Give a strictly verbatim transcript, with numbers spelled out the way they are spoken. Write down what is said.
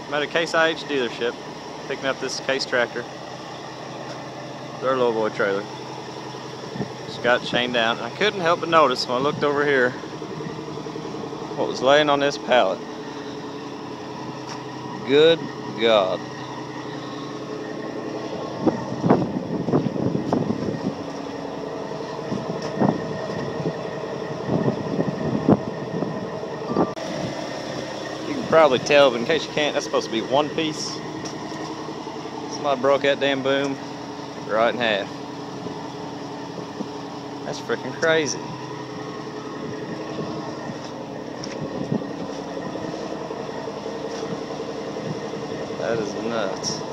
I'm at a Case I H dealership, picking up this Case tractor. Their low boy trailer. Just got chained down. And I couldn't help but notice when I looked over here what was laying on this pallet. Good God. You can probably tell, but in case you can't, that's supposed to be one piece. Somebody broke that damn boom right in half. That's freaking crazy. That is nuts.